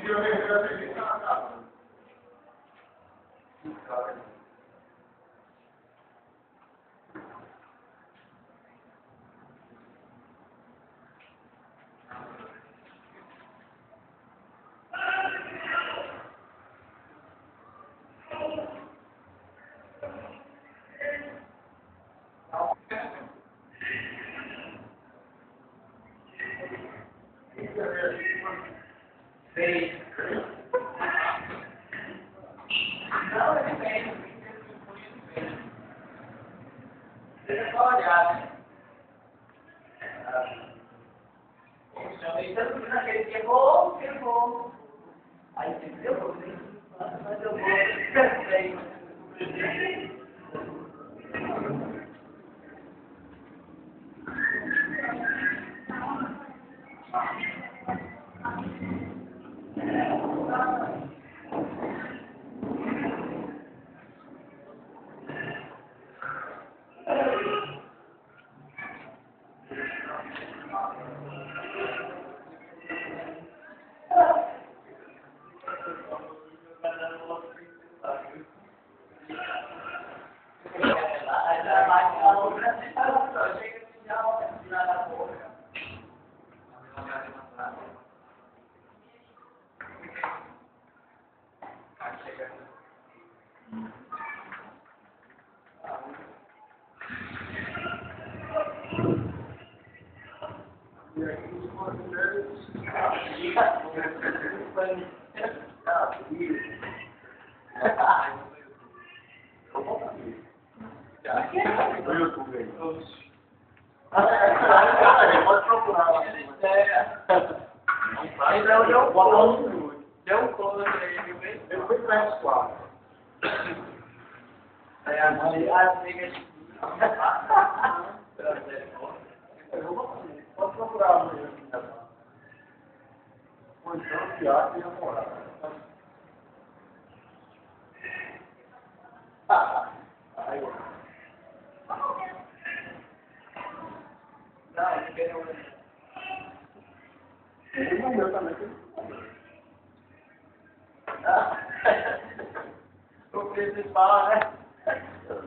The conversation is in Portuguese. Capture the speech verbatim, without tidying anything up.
Seis. Não, ele vem. Deixa só olhar, né? Então, naquele dia, vou, eu vou. Aí você eu vou, mas eu vou. Perfeito. No YouTube aí. Pode procurar lá. Aí deu um close. Deu um close aí, viu bem? Eu fui para os quatro. Aí a mãe, as amigas. Pode procurar amanhã. Ou então, pior, tem namorado. Aí, Não, ninguém não. ele morreu também. O principal, né?